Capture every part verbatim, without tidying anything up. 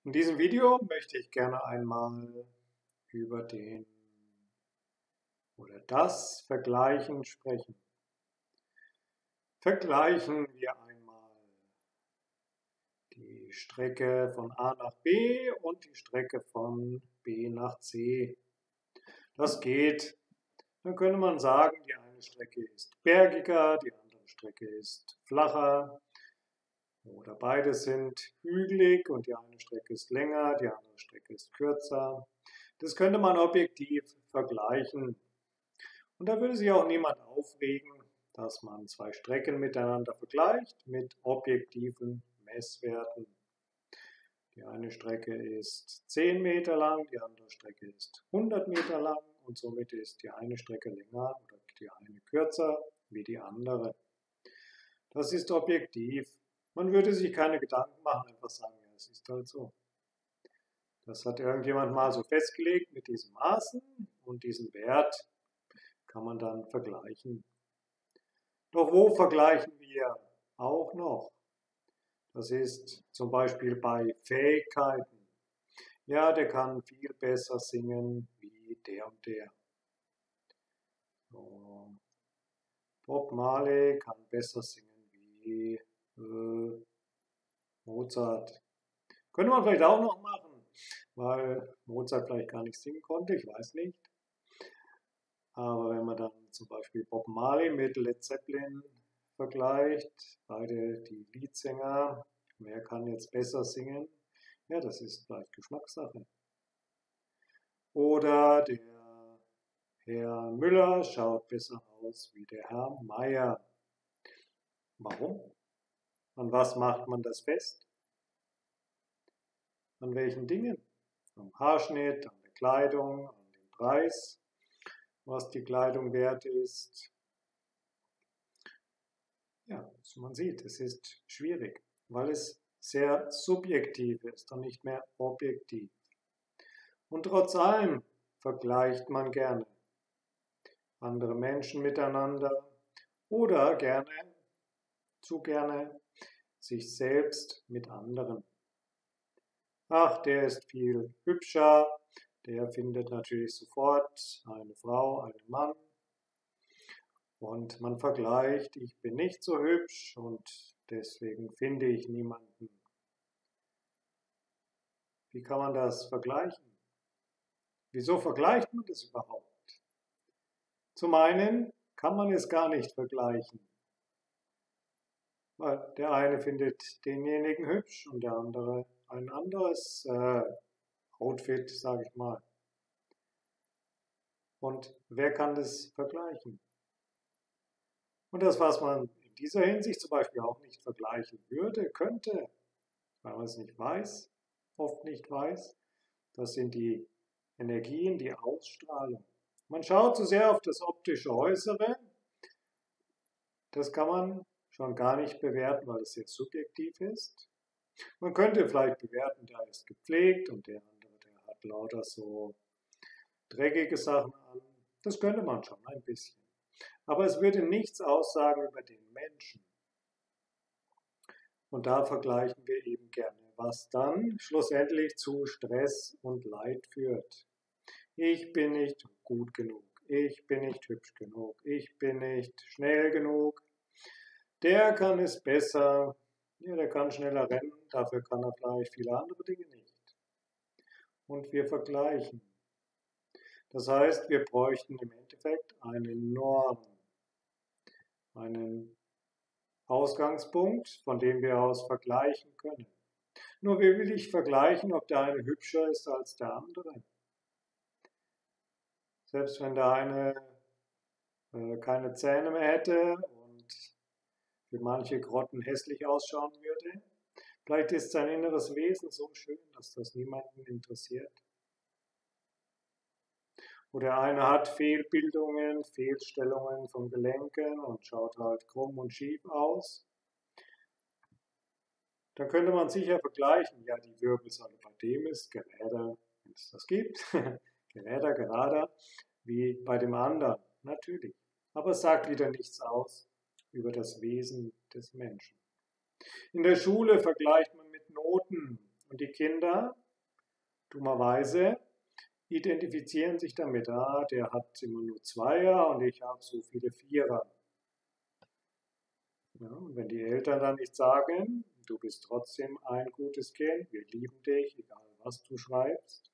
In diesem Video möchte ich gerne einmal über den oder das Vergleichen sprechen. Vergleichen wir einmal die Strecke von A nach B und die Strecke von B nach C. Das geht. Dann könnte man sagen, die eine Strecke ist bergiger, die andere Strecke ist flacher. Oder beide sind hügelig und die eine Strecke ist länger, die andere Strecke ist kürzer. Das könnte man objektiv vergleichen. Und da würde sich auch niemand aufregen, dass man zwei Strecken miteinander vergleicht mit objektiven Messwerten. Die eine Strecke ist zehn Meter lang, die andere Strecke ist hundert Meter lang und somit ist die eine Strecke länger oder die eine kürzer wie die andere. Das ist objektiv. Man würde sich keine Gedanken machen, einfach sagen, ja, es ist halt so. Das hat irgendjemand mal so festgelegt mit diesen Maßen und diesen Wert kann man dann vergleichen. Doch wo vergleichen wir auch noch? Das ist zum Beispiel bei Fähigkeiten. Ja, der kann viel besser singen wie der und der. So. Bob Marley kann besser singen wie äh, Mozart. Könnte man vielleicht auch noch machen, weil Mozart vielleicht gar nicht singen konnte, ich weiß nicht. Aber wenn man dann zum Beispiel Bob Marley mit Led Zeppelin vergleicht, beide die Leadsänger, wer kann jetzt besser singen? Ja, das ist vielleicht Geschmackssache. Oder der Herr Müller schaut besser aus wie der Herr Meier. Warum? An was macht man das fest? An welchen Dingen? Am Haarschnitt, an der Kleidung, an dem Preis, was die Kleidung wert ist. Ja, so man sieht, es ist schwierig, weil es sehr subjektiv ist und nicht mehr objektiv. Und trotz allem vergleicht man gerne andere Menschen miteinander oder gerne, zu gerne, sich selbst mit anderen. Ach, der ist viel hübscher, der findet natürlich sofort eine Frau, einen Mann. Und man vergleicht, ich bin nicht so hübsch und deswegen finde ich niemanden. Wie kann man das vergleichen? Wieso vergleicht man das überhaupt? Zum einen kann man es gar nicht vergleichen. Weil der eine findet denjenigen hübsch und der andere ein anderes äh, Outfit, sage ich mal. Und wer kann das vergleichen? Und das, was man in dieser Hinsicht zum Beispiel auch nicht vergleichen würde, könnte, weil man es nicht weiß, oft nicht weiß, das sind die Energien, die Ausstrahlung. Man schaut zu sehr auf das optische Äußere, das kann man schon gar nicht bewerten, weil es sehr subjektiv ist. Man könnte vielleicht bewerten, der ist gepflegt und der andere, der hat lauter so dreckige Sachen an. Das könnte man schon ein bisschen. Aber es würde nichts aussagen über den Menschen. Und da vergleichen wir eben gerne, was dann schlussendlich zu Stress und Leid führt. Ich bin nicht gut genug, ich bin nicht hübsch genug, ich bin nicht schnell genug. Der kann es besser, ja, der kann schneller rennen, dafür kann er vielleicht viele andere Dinge nicht. Und wir vergleichen. Das heißt, wir bräuchten im Endeffekt eine Norm, einen Ausgangspunkt, von dem wir aus vergleichen können. Nur wie will ich vergleichen, ob der eine hübscher ist als der andere? Selbst wenn der eine äh, keine Zähne mehr hätte und für manche Grotten hässlich ausschauen würde, vielleicht ist sein inneres Wesen so schön, dass das niemanden interessiert. Oder einer hat Fehlbildungen, Fehlstellungen von Gelenken und schaut halt krumm und schief aus. Dann könnte man sicher vergleichen, ja, die Wirbelsäule bei dem ist geräder, wenn es das gibt, geräder, gerader, wie bei dem anderen, natürlich. Aber es sagt wieder nichts aus über das Wesen des Menschen. In der Schule vergleicht man mit Noten und die Kinder, dummerweise, identifizieren sich damit, ah, der hat immer nur Zweier und ich habe so viele Vierer. Ja, und wenn die Eltern dann nicht sagen, du bist trotzdem ein gutes Kind, wir lieben dich, egal was du schreibst,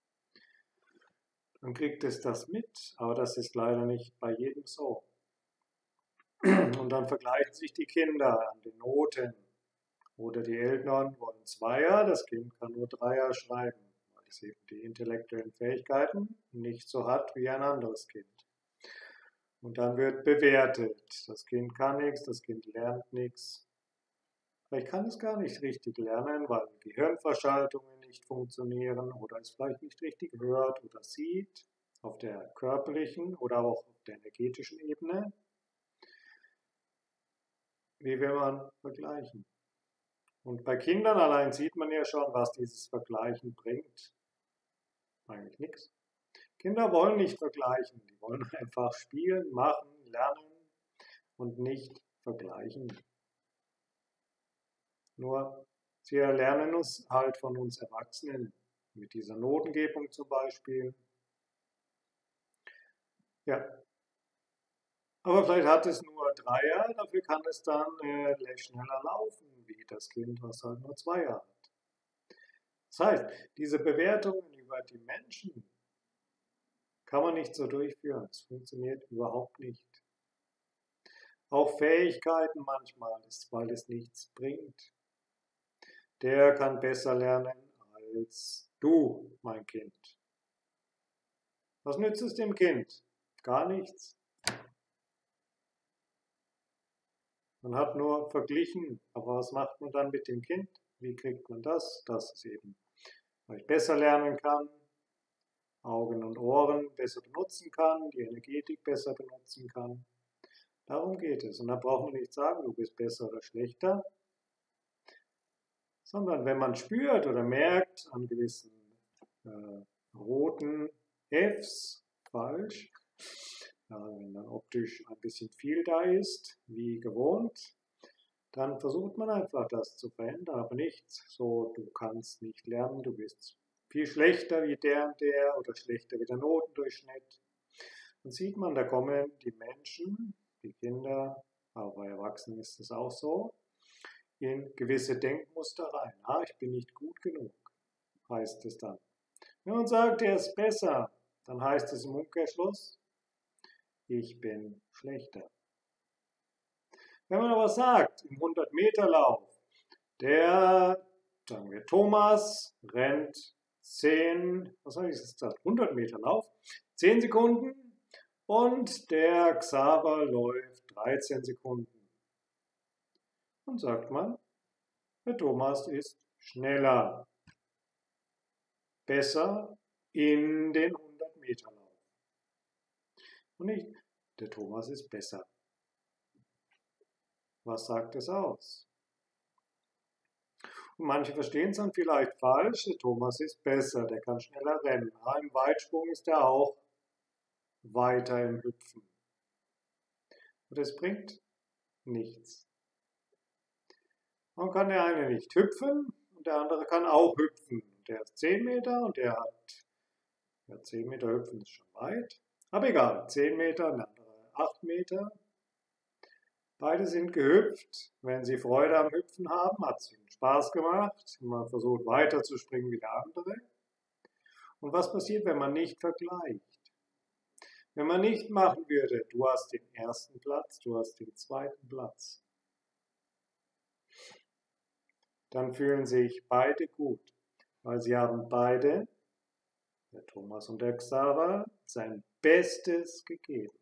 dann kriegt es das mit, aber das ist leider nicht bei jedem so. Und dann vergleichen sich die Kinder an den Noten. Oder die Eltern wollen Zweier, das Kind kann nur Dreier schreiben, weil es eben die intellektuellen Fähigkeiten nicht so hat wie ein anderes Kind. Und dann wird bewertet. Das Kind kann nichts, das Kind lernt nichts. Vielleicht kann es gar nicht richtig lernen, weil Gehirnverschaltungen nicht funktionieren oder es vielleicht nicht richtig hört oder sieht, auf der körperlichen oder auch auf der energetischen Ebene. Wie will man vergleichen? Und bei Kindern allein sieht man ja schon, was dieses Vergleichen bringt. Eigentlich nichts. Kinder wollen nicht vergleichen, die wollen einfach spielen, machen, lernen und nicht vergleichen. Nur sie lernen uns halt von uns Erwachsenen, mit dieser Notengebung zum Beispiel. Ja. Aber vielleicht hat es nur Dreier, dafür kann es dann äh, schneller laufen, wie das Kind, was halt nur Zweier hat. Das heißt, diese Bewertungen über die Menschen kann man nicht so durchführen. Es funktioniert überhaupt nicht. Auch Fähigkeiten manchmal, ist, weil es nichts bringt. Der kann besser lernen als du, mein Kind. Was nützt es dem Kind? Gar nichts. Man hat nur verglichen, aber was macht man dann mit dem Kind? Wie kriegt man das? Dass es eben vielleicht besser lernen kann, Augen und Ohren besser benutzen kann, die Energetik besser benutzen kann. Darum geht es. Und da braucht man nicht sagen, du bist besser oder schlechter, sondern wenn man spürt oder merkt an gewissen äh, roten Fs, falsch, äh, wenn dann optisch ein bisschen viel da ist, wie gewohnt, dann versucht man einfach das zu verändern, aber nicht so, du kannst nicht lernen, du bist viel schlechter wie der und der oder schlechter wie der Notendurchschnitt. Dann sieht man, da kommen die Menschen, die Kinder, aber bei Erwachsenen ist es auch so, in gewisse Denkmuster rein. Ah, ich bin nicht gut genug, heißt es dann. Wenn man sagt, er ist besser, dann heißt es im Umkehrschluss, ich bin schlechter. Wenn man aber sagt, im hundert-Meter-Lauf, der, sagen wir, Thomas rennt zehn, was habe ich gesagt, hundert-Meter-Lauf, zehn Sekunden und der Xaver läuft dreizehn Sekunden. Und sagt man, der Thomas ist schneller, besser in den hundert-Meter-Lauf. Und nicht, der Thomas ist besser. Was sagt es aus? Und manche verstehen es dann vielleicht falsch, der Thomas ist besser, der kann schneller rennen. Aber im Weitsprung ist er auch weiter im Hüpfen. Und es bringt nichts. Man kann der eine nicht hüpfen und der andere kann auch hüpfen. Der ist zehn Meter und der hat, ja, zehn Meter hüpfen ist schon weit, aber egal, zehn Meter, der andere acht Meter. Beide sind gehüpft. Wenn sie Freude am Hüpfen haben, hat es ihnen Spaß gemacht. Man versucht weiter zu springen wie der andere. Und was passiert, wenn man nicht vergleicht? Wenn man nicht machen würde, du hast den ersten Platz, du hast den zweiten Platz, dann fühlen sich beide gut, weil sie haben beide, der Thomas und der Xaver, sein Bestes gegeben.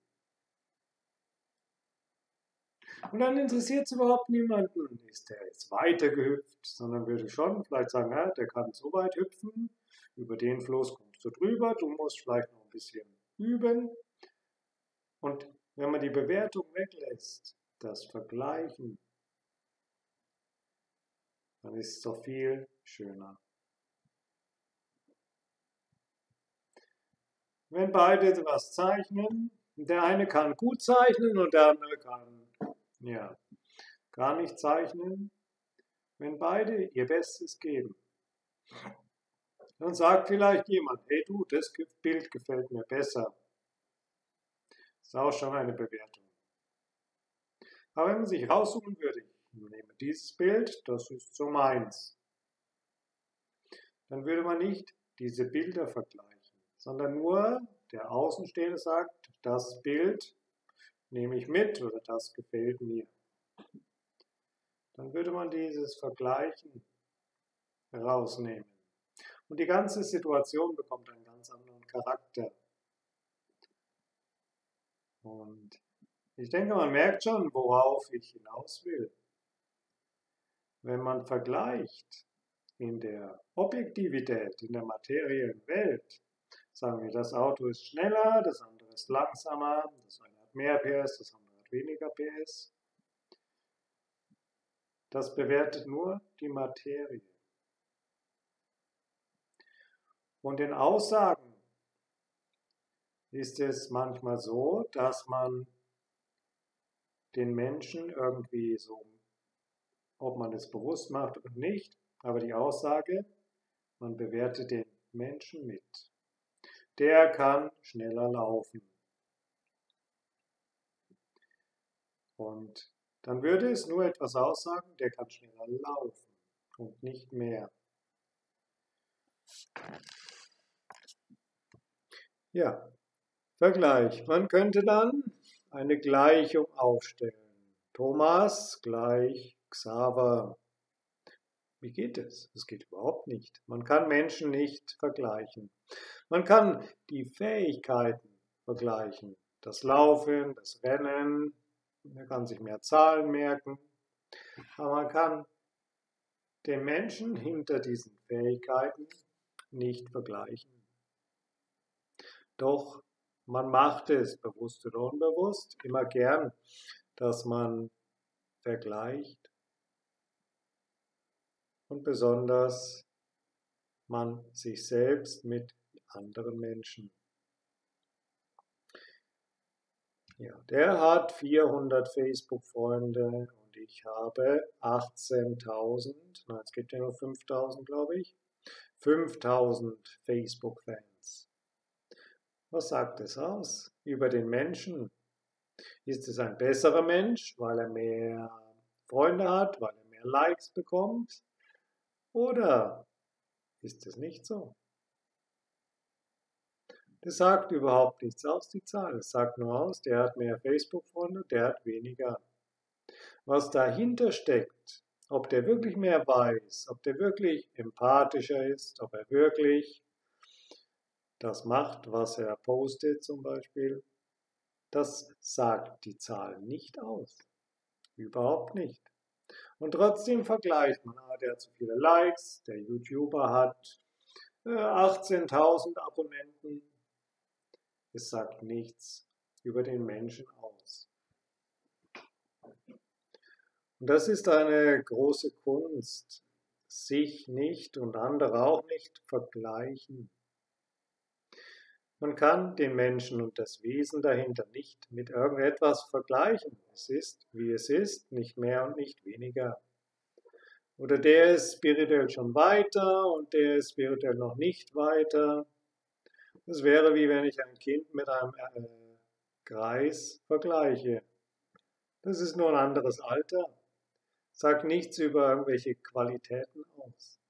Und dann interessiert es überhaupt niemanden, ist der jetzt weiter gehüpft, sondern würde schon vielleicht sagen, ja, der kann so weit hüpfen, über den Fluss kommst du drüber, du musst vielleicht noch ein bisschen üben. Und wenn man die Bewertung weglässt, das Vergleichen, dann ist es doch viel schöner. Wenn beide was zeichnen, der eine kann gut zeichnen und der andere kann ja, gar nicht zeichnen, wenn beide ihr Bestes geben, Dann sagt vielleicht jemand, hey du, das Bild gefällt mir besser. Das ist auch schon eine Bewertung. Aber wenn man sich raussuchen würde, ich nehme dieses Bild, das ist so meins, dann würde man nicht diese Bilder vergleichen, sondern nur der Außenstehende sagt, das Bild nehme ich mit oder das gefällt mir. Dann würde man dieses Vergleichen rausnehmen. Und die ganze Situation bekommt einen ganz anderen Charakter. Und ich denke, man merkt schon, worauf ich hinaus will. Wenn man vergleicht in der Objektivität, in der materiellen Welt, sagen wir, das Auto ist schneller, das andere ist langsamer, das eine hat mehr P S, das andere hat weniger P S. Das bewertet nur die Materie. Und in Aussagen ist es manchmal so, dass man den Menschen irgendwie so, ob man es bewusst macht oder nicht, aber die Aussage, man bewertet den Menschen mit. Der kann schneller laufen. Und dann würde es nur etwas aussagen, der kann schneller laufen und nicht mehr. Ja, Vergleich. Man könnte dann eine Gleichung aufstellen. Thomas gleich Xaver. Wie geht es? Es geht überhaupt nicht. Man kann Menschen nicht vergleichen. Man kann die Fähigkeiten vergleichen. Das Laufen, das Rennen, man kann sich mehr Zahlen merken. Aber man kann den Menschen hinter diesen Fähigkeiten nicht vergleichen. Doch man macht es, bewusst oder unbewusst, immer gern, dass man vergleicht. Und besonders man sich selbst mit anderen Menschen. Ja, der hat vierhundert Facebook-Freunde und ich habe achtzehntausend, nein, es gibt ja nur fünftausend, glaube ich, fünftausend Facebook-Fans. Was sagt es aus über den Menschen? Ist es ein besserer Mensch, weil er mehr Freunde hat, weil er mehr Likes bekommt? Oder ist es nicht so? Das sagt überhaupt nichts aus, die Zahl. Es sagt nur aus, der hat mehr Facebook-Freunde, der hat weniger. Was dahinter steckt, ob der wirklich mehr weiß, ob der wirklich empathischer ist, ob er wirklich das macht, was er postet zum Beispiel, das sagt die Zahl nicht aus. Überhaupt nicht. Und trotzdem vergleicht man, ah, der hat zu viele Likes, der YouTuber hat äh, achtzehntausend Abonnenten. Es sagt nichts über den Menschen aus. Und das ist eine große Kunst, sich nicht und andere auch nicht vergleichen. Man kann den Menschen und das Wesen dahinter nicht mit irgendetwas vergleichen. Es ist, wie es ist, nicht mehr und nicht weniger. Oder der ist spirituell schon weiter und der ist spirituell noch nicht weiter. Das wäre wie wenn ich ein Kind mit einem äh, Greis vergleiche. Das ist nur ein anderes Alter. Sagt nichts über irgendwelche Qualitäten aus.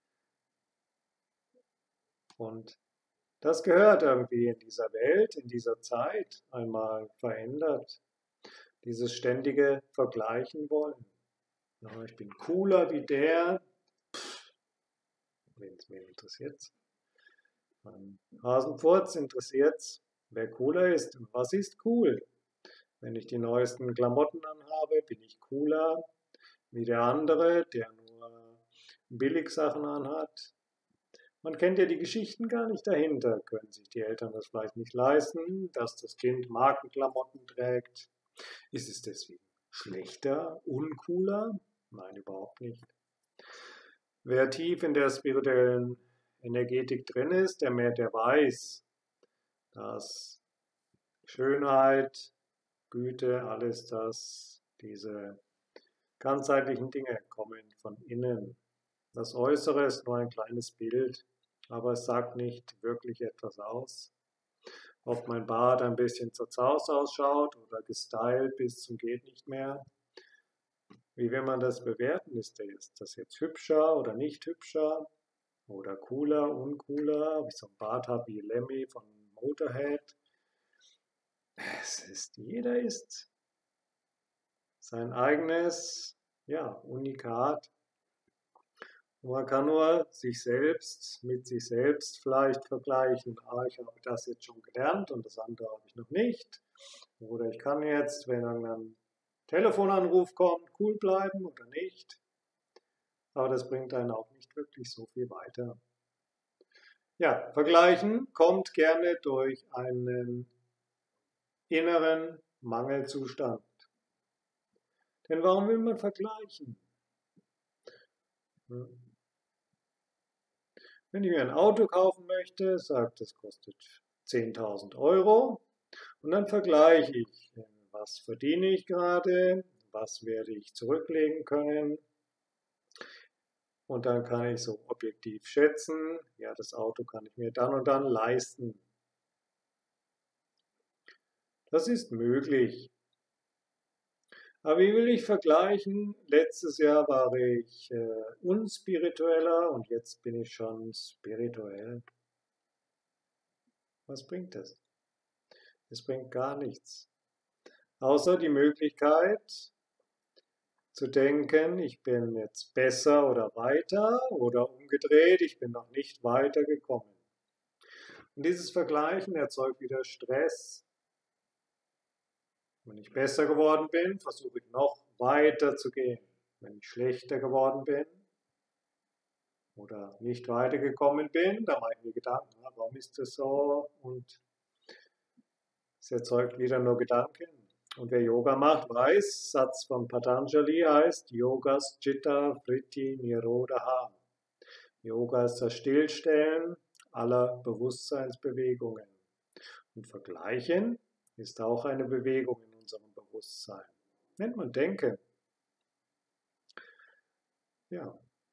Und das gehört irgendwie in dieser Welt, in dieser Zeit einmal verändert. Dieses ständige Vergleichen wollen. Ja, ich bin cooler wie der. Wen es mir interessiert. Hasenpfurz interessiert, wer cooler ist. Und was ist cool? Wenn ich die neuesten Klamotten anhabe, bin ich cooler wie der andere, der nur Billigsachen anhat. Man kennt ja die Geschichten gar nicht dahinter. Können sich die Eltern das vielleicht nicht leisten, dass das Kind Markenklamotten trägt? Ist es deswegen schlechter, uncooler? Nein, überhaupt nicht. Wer tief in der spirituellen Energetik drin ist, der mehr, der weiß, dass Schönheit, Güte, alles das, diese ganzheitlichen Dinge kommen von innen. Das Äußere ist nur ein kleines Bild, aber es sagt nicht wirklich etwas aus. Ob mein Bart ein bisschen zerzaust ausschaut oder gestylt bis zum geht nicht mehr. Wie will man das bewerten? Ist das jetzt hübscher oder nicht hübscher? Oder cooler, uncooler? Ob ich so ein Bart habe wie Lemmy von Motorhead? Es ist, jeder ist sein eigenes, ja, Unikat. Man kann nur sich selbst mit sich selbst vielleicht vergleichen. Ah, ich habe das jetzt schon gelernt und das andere habe ich noch nicht. Oder ich kann jetzt, wenn ein Telefonanruf kommt, cool bleiben oder nicht. Aber das bringt einen auch nicht wirklich so viel weiter. Ja, vergleichen kommt gerne durch einen inneren Mangelzustand. Denn warum will man vergleichen? Wenn ich mir ein Auto kaufen möchte, sagt, das kostet zehntausend Euro und dann vergleiche ich, was verdiene ich gerade, was werde ich zurücklegen können und dann kann ich so objektiv schätzen, ja, das Auto kann ich mir dann und dann leisten. Das ist möglich. Aber wie will ich vergleichen? Letztes Jahr war ich äh, unspiritueller und jetzt bin ich schon spirituell. Was bringt das? Es bringt gar nichts. Außer die Möglichkeit zu denken, ich bin jetzt besser oder weiter oder umgedreht, ich bin noch nicht weitergekommen. Und dieses Vergleichen erzeugt wieder Stress. Wenn ich besser geworden bin, versuche ich noch weiter zu gehen. Wenn ich schlechter geworden bin oder nicht weitergekommen bin, dann mache ich mir Gedanken, warum ist das so? Und es erzeugt wieder nur Gedanken. Und wer Yoga macht, weiß, Satz von Patanjali heißt Yogas Chitta Vritti Nirodha. Yoga ist das Stillstellen aller Bewusstseinsbewegungen. Und Vergleichen ist auch eine Bewegung in unserem Bewusstsein. Nennt man Denken. Ja.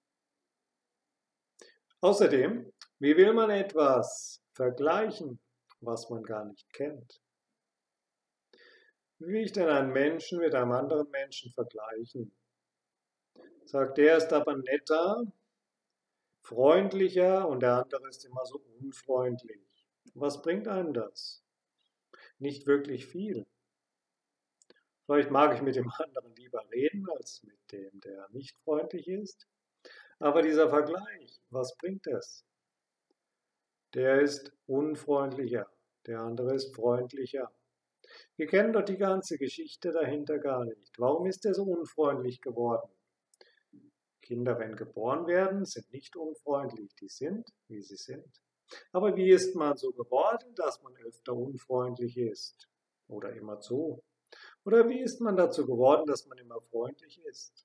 Außerdem, wie will man etwas vergleichen, was man gar nicht kennt? Wie will ich denn einen Menschen mit einem anderen Menschen vergleichen? Sagt, der ist aber netter, freundlicher und der andere ist immer so unfreundlich. Was bringt einem das? Nicht wirklich viel. Vielleicht mag ich mit dem anderen lieber reden, als mit dem, der nicht freundlich ist. Aber dieser Vergleich, was bringt es? Der ist unfreundlicher, der andere ist freundlicher. Wir kennen doch die ganze Geschichte dahinter gar nicht. Warum ist er so unfreundlich geworden? Kinder, wenn geboren werden, sind nicht unfreundlich, die sind, wie sie sind. Aber wie ist man so geworden, dass man öfter unfreundlich ist? Oder immerzu? Oder wie ist man dazu geworden, dass man immer freundlich ist?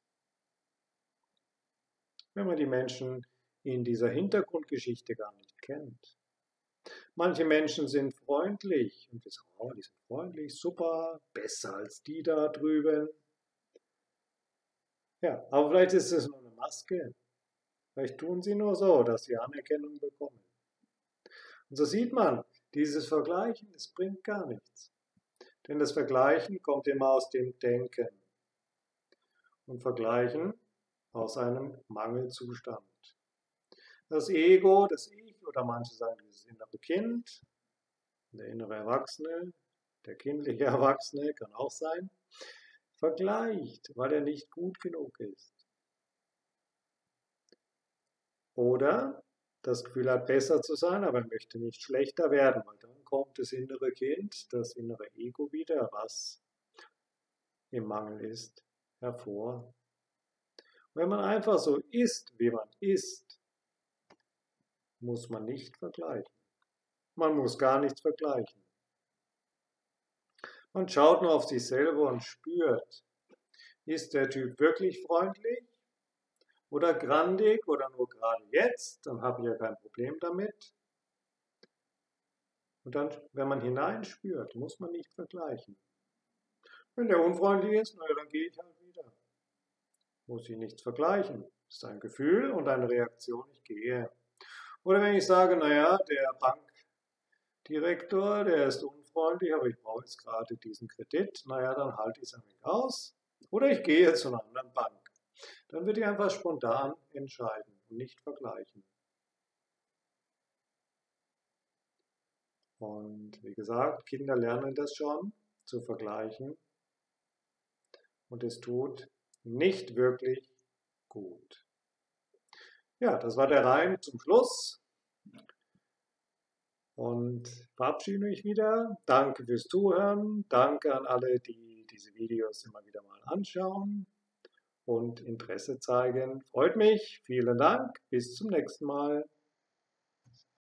Wenn man die Menschen in dieser Hintergrundgeschichte gar nicht kennt. Manche Menschen sind freundlich und wir sagen, oh, die sind freundlich, super, besser als die da drüben. Ja, aber vielleicht ist es nur eine Maske. Vielleicht tun sie nur so, dass sie Anerkennung bekommen. Und so sieht man, dieses Vergleichen, das bringt gar nichts. Denn das Vergleichen kommt immer aus dem Denken. Und Vergleichen aus einem Mangelzustand. Das Ego, das Ich, oder manche sagen dieses innere Kind, der innere Erwachsene, der kindliche Erwachsene, kann auch sein, vergleicht, weil er nicht gut genug ist. Oder das Gefühl hat, besser zu sein, aber er möchte nicht schlechter werden, weil dann kommt das innere Kind, das innere Ego wieder, was im Mangel ist, hervor. Wenn man einfach so ist, wie man ist, muss man nicht vergleichen. Man muss gar nichts vergleichen. Man schaut nur auf sich selber und spürt, ist der Typ wirklich freundlich oder grandig oder nur gerade jetzt, dann habe ich ja kein Problem damit. Und dann, wenn man hineinspürt, muss man nicht vergleichen. Wenn der unfreundlich ist, naja, dann gehe ich halt wieder. Muss ich nichts vergleichen. Das ist ein Gefühl und eine Reaktion, ich gehe. Oder wenn ich sage, naja, der Bankdirektor, der ist unfreundlich, aber ich brauche jetzt gerade diesen Kredit, naja, dann halte ich es ein wenig aus. Oder ich gehe zu einer anderen Bank. Dann würde ich einfach spontan entscheiden und nicht vergleichen. Und wie gesagt, Kinder lernen das schon, zu vergleichen. Und es tut nicht wirklich gut. Ja, das war der Reim zum Schluss. Und verabschiede mich wieder. Danke fürs Zuhören. Danke an alle, die diese Videos immer wieder mal anschauen und Interesse zeigen. Freut mich. Vielen Dank. Bis zum nächsten Mal.